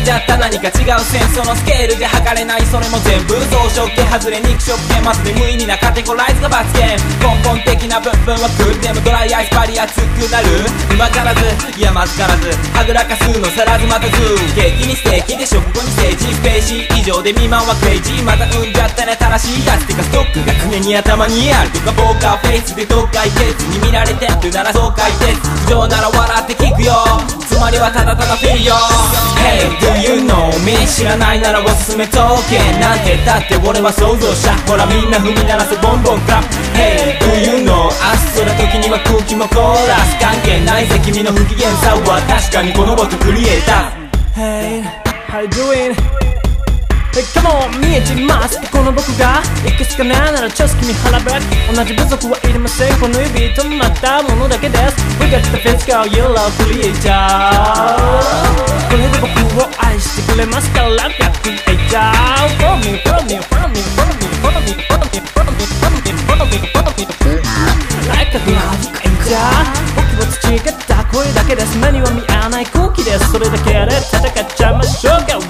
じゃった何か違うセンスのスケールじゃ測れない、それも全部装飾系外れ肉食系まずで無意味なカテゴライズが罰ゲーム、根本的な部分はクールでもドライアイスバリ熱くなる、今からずいやまずからずはぐらかすのさらずまたずケーキにステーキで食後にステージスペーシー以上で未満はクレイジー、また産んじゃったね正しいやつてかストックが常に頭にあるとかポーカーフェイスでどっかいてに見られてるならそう書いて不条なら笑って聞くよ、つまりはただただフィルよ。 Hey do you know me 知らないならおすすめトーケンなんてだって俺は想像者、ほらみんな踏み鳴らせボンボンクラップ Hey do you know あっそら時には空気もコーラス関係ないぜ君の不機嫌さは確かにこの僕クリエイター。 Hey how you doing?Hey, come on 見えてますこの僕がいくつかねならちょっと君腹ぶ同じ部族はいりませんこの指とまったものだけです We got the physical you love creator これで僕を愛してくれますから Creator Follow me follow me follow me follow me follow me follow me follow me follow me follow me follow me Like a love creator 僕は培った声だけです目には見えない空気ですそれだけで戦っちゃいましょうか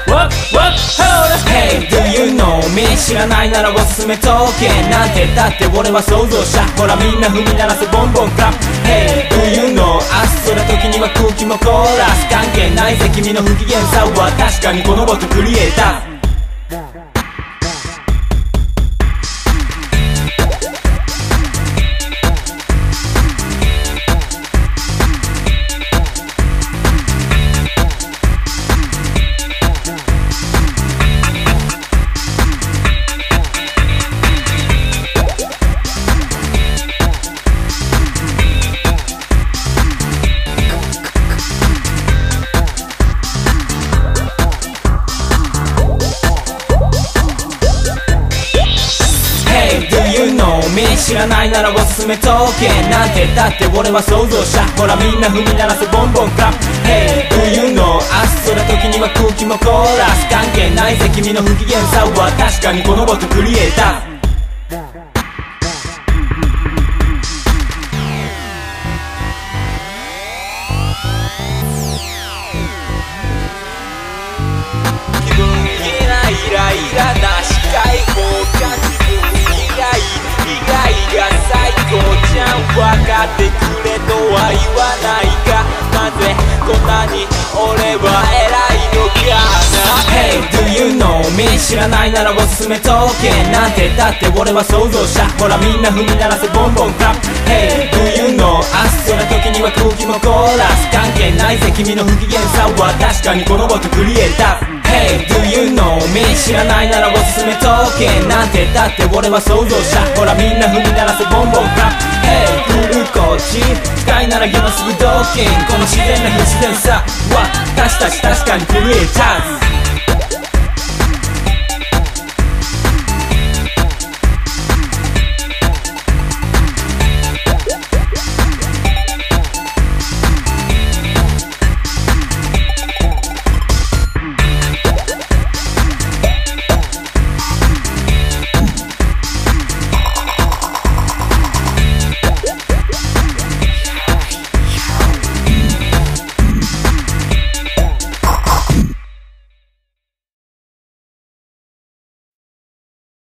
Hey do you know me 知らないならおすすめトーケンなんてだって俺は想像者、ほらみんな踏み鳴らせボンボンクラップ Hey do you know あっそら時には空気もコーラス関係ないぜ君の不機嫌さは確かにこの僕クリエイター。知らないならおすすめトーケンなんてだって俺は想像者、ほらみんな踏み鳴らせボンボンクラップ Hey do you know あっそら時には空気もコーラス関係ないぜ君の不機嫌さは確かにこの僕クリエイター。気分イライライラな視界放感自分イライが最高じゃん分かってくれとは言わないかなぜこんなに俺は偉いのかな Hey do you know me 知らないならおすすめトーケンなんてだって俺は想像者、ほらみんな踏み鳴らせボンボンクラップ Hey do you know あっそら時には空気もコーラス関係ないぜ君の不機嫌さは確かにこの僕クリエイター。Hey do you know me 知らないならおすすめトーケンなんてだって俺は想像者、ほらみんな踏み鳴らせボンボンクラップ Hey 来るこっち近いなら今すぐドッキンこの自然な不自然さは私たち確かにクリエイターズ。